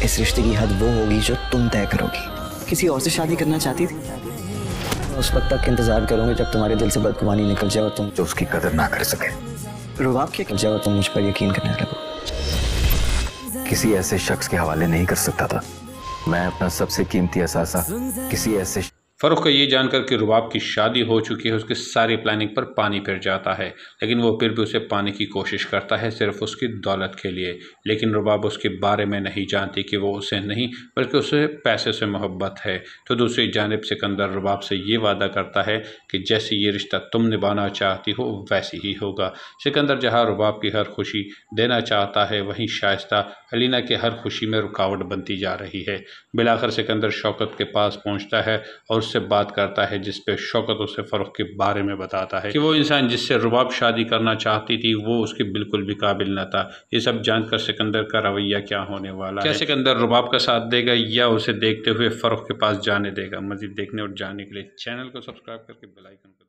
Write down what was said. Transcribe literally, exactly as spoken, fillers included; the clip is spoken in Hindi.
इस रिश्ते की हद वो होगी जो तुम तय करोगी। किसी और से शादी करना चाहती थी? उस वक्त तक इंतजार करूंगी जब तुम्हारे दिल से बदगुमानी निकल जाए और तुम जो उसकी कदर ना कर सके। रुबाब के जाओ तुम मुझ पर यकीन करने लगो। किसी ऐसे शख्स के हवाले नहीं कर सकता था। मैं अपना सबसे कीमती असासा किसी ऐसे फ़ारूक का ये जानकर कि रुबाब की शादी हो चुकी है उसकी सारी प्लानिंग पर पानी फिर जाता है, लेकिन वो फिर भी उसे पाने की कोशिश करता है सिर्फ उसकी दौलत के लिए। लेकिन रुबाब उसके बारे में नहीं जानती कि वो उसे नहीं बल्कि उसे पैसे से मोहब्बत है। तो दूसरी जानिब सिकंदर रुबाब से ये वादा करता है कि जैसे ये रिश्ता तुम निभाना चाहती हो वैसे ही होगा। सिकंदर जहाँ रुबाब की हर खुशी देना चाहता है वहीं शाइस्ता अलीना की हर खुशी में रुकावट बनती जा रही है। बिलाखिर सिकंदर शौकत के पास पहुँचता है और से बात करता है, जिस पे शौकत उसे फ़ारूक के बारे में बताता है कि वो इंसान जिससे रुबाब शादी करना चाहती थी वो उसके बिल्कुल भी काबिल न था। ये सब जानकर सिकंदर का रवैया क्या होने वाला क्या है? सिकंदर रुबाब का साथ देगा या उसे देखते हुए फ़ारूक के पास जाने देगा? मज़ीद देखने और जानने के लिए चैनल को सब्सक्राइब करके बेल आइकन को